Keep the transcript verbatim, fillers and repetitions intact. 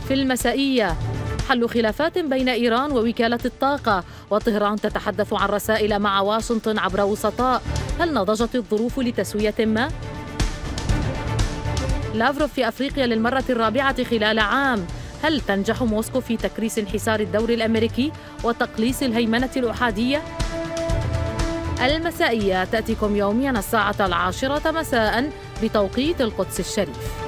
في المسائية، حل خلافات بين إيران ووكالة الطاقة، وطهران تتحدث عن رسائل مع واشنطن عبر وسطاء. هل نضجت الظروف لتسوية ما؟ لافروف في أفريقيا للمرة الرابعة خلال عام. هل تنجح موسكو في تكريس انحسار الدور الأمريكي وتقليص الهيمنة الأحادية؟ المسائية تأتيكم يوميا الساعة العاشرة مساء بتوقيت القدس الشريف.